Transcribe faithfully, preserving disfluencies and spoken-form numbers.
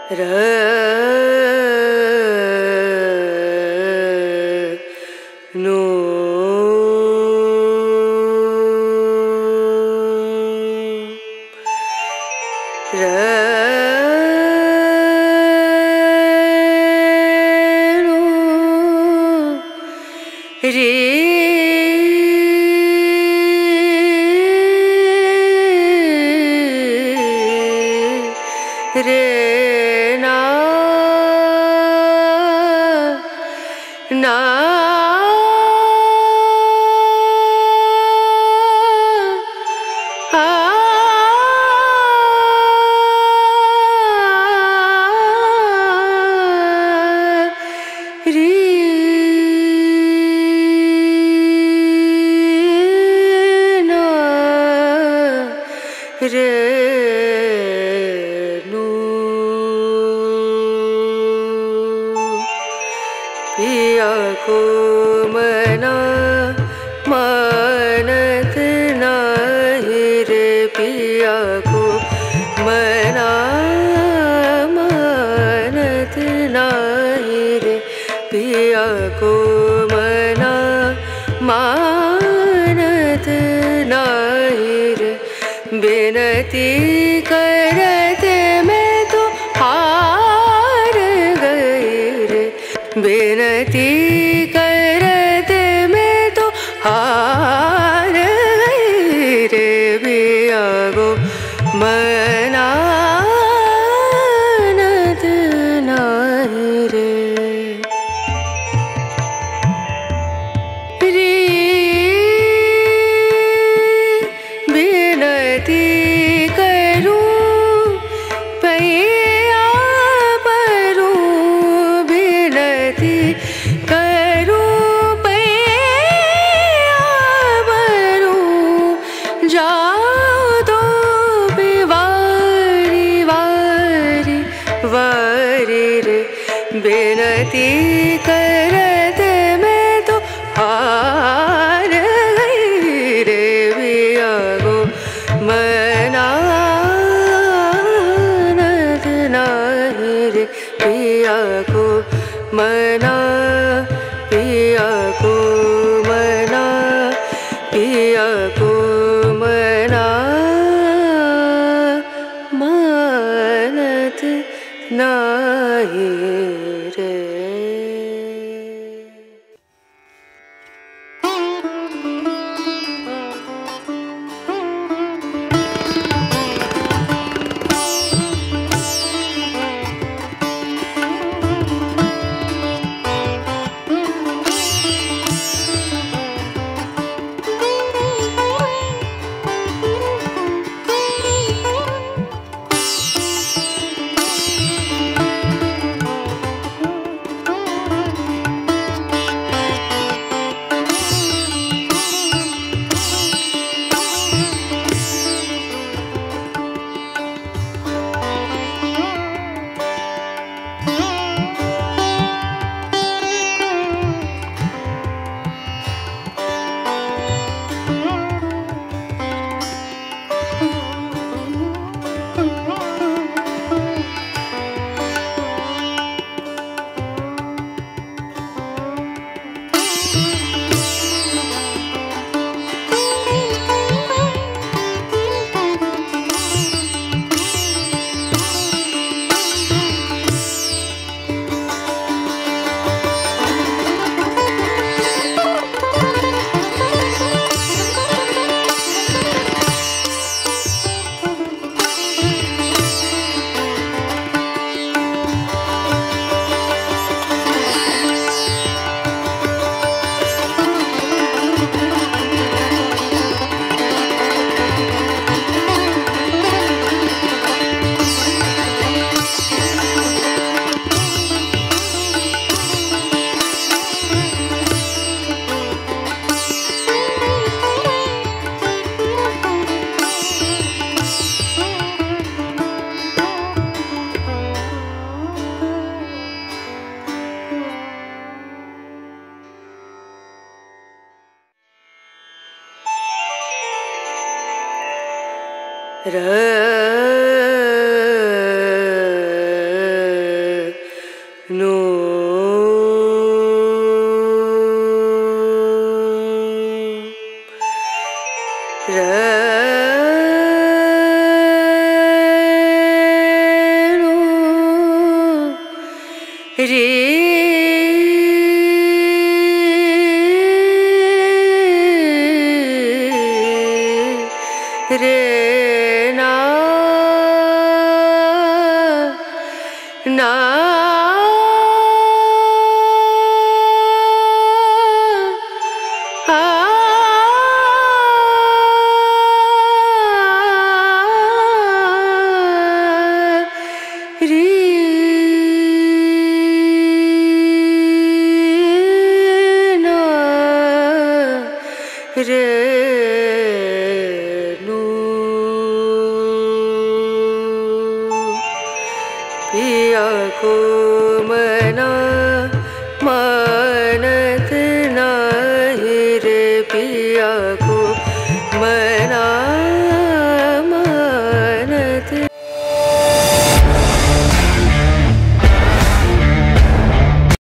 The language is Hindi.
र नो र नो रे रे ना ना आ रे ना रे पिया को मना मानत नहीं रे पिया को मना मानत नहीं रे पिया को मना मानत नहीं रे विनती करते मैं तो हार गई रे विनती करते मैं तो हार गई रे पिया को मनानत नहीं रे रे विनती करूं पैया परूं विनती करूं पैया परूं जाओ तो बिवारी वारी वारी रे विनती करते मैं तो हार गई रे पिया को मनानत नहीं रे पिया को मना पिया को मना पिया को मना मानत नहीं रे र re na na ah re na re पिया को मना मानत नाही रे पिया को